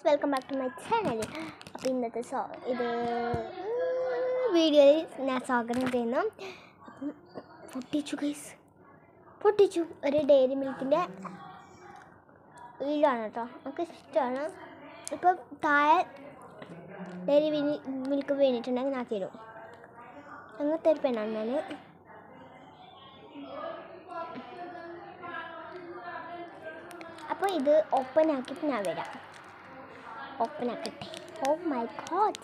Welcome back to my channel. അപ്പോൾ ഇന്നത്തെ ഇത് വീഡിയോയിൽ ഞാൻ സ്വാഗതം ചെയ്യുന്നു. അപ്പം പൊട്ടിച്ചു ഒരു ഡെയറി മിൽക്കിൻ്റെ വീടാണ് കേട്ടോ. നമുക്ക് ഇഷ്ടമാണ്. ഇപ്പം താഴെ ഡെയറി മിൽക്ക് വീണിട്ടുണ്ടെങ്കിൽ ഞാൻ തരും. അങ്ങനത്തെ ഒരു പെണ്ണാണ് ഞാൻ. അപ്പോൾ ഇത് ഓപ്പൺ ആക്കിയിട്ട് ഞാൻ വരാം. ഓപ്പൺ ആക്കട്ടെ. ഓ മൈ ഗോഡ്,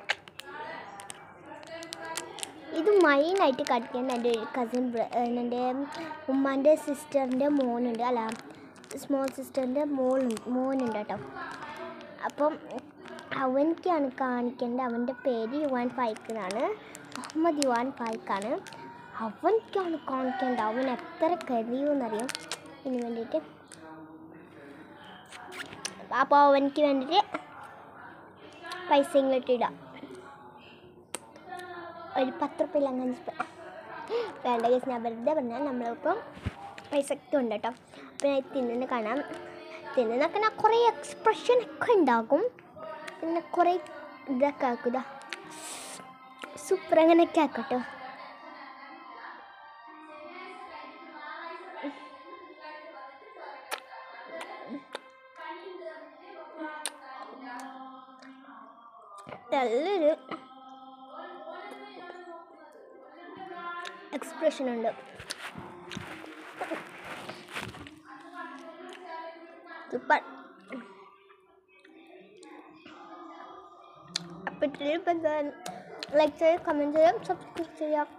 ഇത് മെയിനായിട്ട് കളിക്കുന്നത് എൻ്റെ കസിൻ എൻ്റെ ഉമ്മാൻ്റെ സിസ്റ്ററിൻ്റെ മോനുണ്ട്, അല്ല സ്മോൾ സിസ്റ്ററിൻ്റെ മോനുണ്ട് കേട്ടോ. അപ്പം അവനിക്കാണ് കാണിക്കേണ്ടത്. അവൻ്റെ പേര് യുവാൻ ഫൈക്ക് എന്നാണ്, മുഹമ്മദ് യുവാൻ ഫൈക്കാണ്. അവനിക്കാണ് കാണിക്കേണ്ടത്. അവൻ എത്ര കരയുമെന്നറിയാം ഇതിന് വേണ്ടിയിട്ട്. അപ്പോൾ അവനിക്ക് വേണ്ടിയിട്ട് പൈസ ഇങ്ങോട്ടിടാം. ഒരു 10 റുപ്യ ഇല്ല, 5 റുപ്യ വേണ്ട കേസ്. ഞാൻ വെറുതെ പറഞ്ഞാൽ നമ്മളിപ്പം പൈസ ഒക്കെ ഉണ്ട് കേട്ടോ. അപ്പോൾ ഞാൻ തിന്നുന്ന കാണാം. തിന്നുന്നൊക്കെ ഞാൻ കുറേ എക്സ്പ്രഷനൊക്കെ ഉണ്ടാകും, പിന്നെ കുറേ ഇതൊക്കെ ആക്കുക. സൂപ്പർ അങ്ങനെയൊക്കെ ആക്കട്ടോ. നല്ലൊരു എക്സ്പ്രഷൻ ഉണ്ട്. സൂപ്പർ. അപ്പോൾ ഇത്രയും ലൈക്ക് ചെയ്യുക, കമൻറ്റ് ചെയ്യുക, സബ്സ്ക്രൈബ് ചെയ്യുക.